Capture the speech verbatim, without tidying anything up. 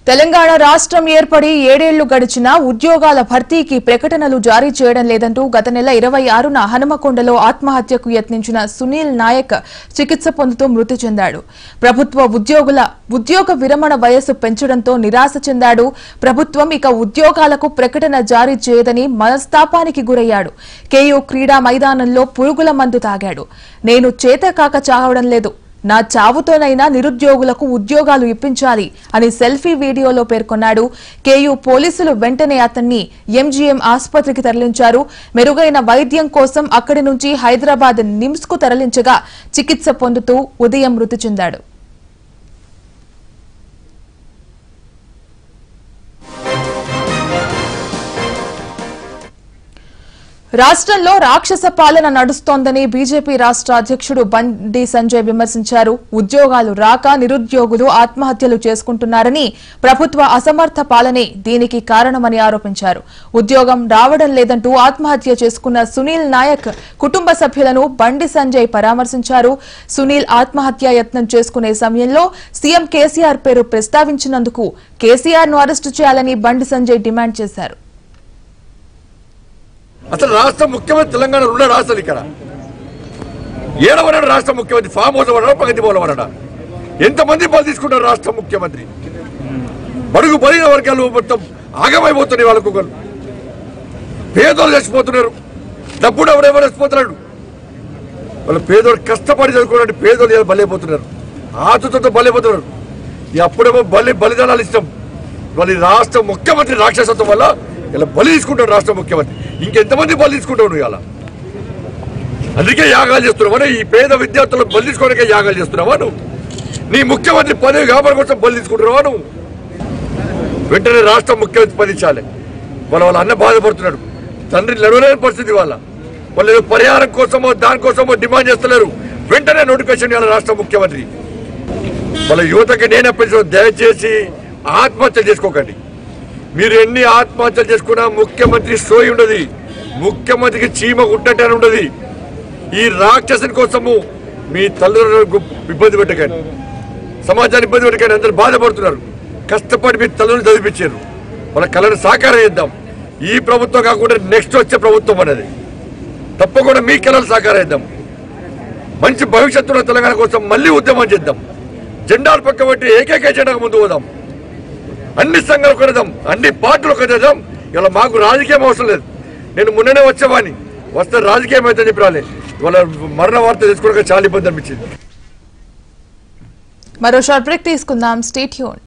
తెలంగాణ రాష్ట్రం ఏర్పడి ఏడేళ్లు గడిచినా ఉద్యోగాల భర్తీకి ప్రకటనలు జారీ చేయడం లేదంటూ గత నెల ఇరవై ఆరున హనుమకొండలో ఆత్మహత్యకు యత్నించిన సునీల్ నాయక్ చికిత్స పొందుతూ మృతి చెందాడు. ప్రభుత్వ ఉద్యోగుల ఉద్యోగ విరమణ వయస్సు పెంచడంతో నిరాశ చెందాడు. ప్రభుత్వం ఇక ఉద్యోగాలకు ప్రకటన జారీ చేయదని మనస్తాపానికి గురయ్యాడు. కేయూ క్రీడా మైదానంలో పురుగుల మందు తాగాడు. నేను చేతకాక చావడం లేదు, నా చావుతోనైనా నిరుద్యోగులకు ఉద్యోగాలు ఇప్పించాలి అని సెల్ఫీ వీడియోలో పేర్కొన్నాడు. కేయూ పోలీసులు వెంటనే అతన్ని ఎంజీఎం ఆసుపత్రికి తరలించారు. మెరుగైన వైద్యం కోసం అక్కడి నుంచి హైదరాబాద్ నిమ్స్ కు తరలించగా చికిత్స పొందుతూ ఉదయం మృతి చెందాడు. రాష్ట్రంలో రాక్షస పాలన నడుస్తోందని బీజేపీ రాష్ట్ర అధ్యక్షుడు బండి సంజయ్ విమర్శించారు. ఉద్యోగాలు రాక నిరుద్యోగులు ఆత్మహత్యలు చేసుకుంటున్నారని, ప్రభుత్వ అసమర్థ పాలనే దీనికి కారణమని ఆరోపించారు. ఉద్యోగం రావడం లేదంటూ ఆత్మహత్య చేసుకున్న సునీల్ నాయక్ కుటుంబ సభ్యులను బండి సంజయ్ పరామర్శించారు. సునీల్ ఆత్మహత్య యత్నం చేసుకునే సమయంలో సీఎం కేసీఆర్ పేరు ప్రస్తావించినందుకు కేసీఆర్ ను అరెస్టు చేయాలని బండి సంజయ్ డిమాండ్ చేశారు. అసలు రాష్ట్ర ముఖ్యమంత్రి తెలంగాణ ఉన్న రాష్ట్రాలు ఇక్కడ ఏడవనాడు రాష్ట్ర ముఖ్యమంత్రి ఫామ్ హౌస్ అవ్వడా ప్రగతి భవన్ అవ్వడా ఎంతమంది బలి తీసుకుంటారు రాష్ట్ర ముఖ్యమంత్రి? బడుగు బలిన వర్గాలు మొత్తం ఆగమైపోతున్నాయి. వాళ్ళకు పేదోళ్ళు చచ్చిపోతున్నారు, డబ్బుడు ఎవరెవరు చచ్చిపోతున్నాడు. వాళ్ళ పేదోళ్ళు కష్టపడి చదువుకున్నట్టు పేదోళ్ళు బలైపోతున్నారు, ఆతుతో బలైపోతున్నారు. అప్పుడేమో బలి బలిదానాలు ఇష్టం. వాళ్ళ రాష్ట్ర ముఖ్యమంత్రి రాక్షసత్వం వల్ల ఇలా బలి తీసుకుంటాడు రాష్ట్ర ముఖ్యమంత్రి. ఇంకెంతమంది బలి తీసుకుంటాడు ఇలా? అందుకే యాగాలు చేస్తున్నావా? ఈ పేద విద్యార్థులను బలి తీసుకోవడానికే యాగాలు చేస్తున్నావా నువ్వు? నీ ముఖ్యమంత్రి పదవి వ్యాపారం కోసం బలి తీసుకుంటున్నావా నువ్వు? వెంటనే రాష్ట్ర ముఖ్యమంత్రి స్పందించాలి. వాళ్ళ వాళ్ళ అన్న బాధపడుతున్నాడు, తండ్రి నడవలేని పరిస్థితి. వాళ్ళ వాళ్ళు పరిహారం కోసమో దానికోసమో డిమాండ్ చేస్తున్నారు. వెంటనే నోటిఫికేషన్ ఇవ్వాలి రాష్ట్ర ముఖ్యమంత్రి. వాళ్ళ యువతకి నేనే పెంచడం, దయచేసి ఆత్మహత్య చేసుకోకండి. మీరు ఎన్ని ఆత్మహత్యలు చేసుకున్నా ముఖ్యమంత్రి సోయి ఉండదు, ముఖ్యమంత్రికి చీమ గుట్టని ఉండదు. ఈ రాక్షసుని కోసము మీ తల్లిదండ్రులకు ఇబ్బంది పెట్టకండి, సమాజాన్ని ఇబ్బంది పెట్టకండి. అందరూ బాధపడుతున్నారు. కష్టపడి మీ తల్లిదండ్రులు చదివించారు, వాళ్ళ కళను సాకారం చేద్దాం. ఈ ప్రభుత్వం కాకుండా నెక్స్ట్ వచ్చే ప్రభుత్వం అనేది తప్పకుండా మీ కళలు సాకారం చేద్దాం. మంచి భవిష్యత్తులో తెలంగాణ కోసం మళ్ళీ ఉద్యమం చేద్దాం. జెండాలు పక్క పెట్టి ఏకైక జెండాకు ముందు పోదాం. అన్ని సంఘాలు కొనేదాం, అన్ని పార్టీలు కొనేదాం. ఇలా మాకు రాజకీయం అవసరం లేదు. నేను మొన్ననే వచ్చేవాడిని, వస్తే రాజకీయం అయితే చెప్పి రాలే. వాళ్ళ మరణ వార్త తెలుసుకోవడానికి చాలా ఇబ్బంది అనిపించింది. మరో షార్ట్ బ్రేక్ తీసుకుందాం. Stay tuned.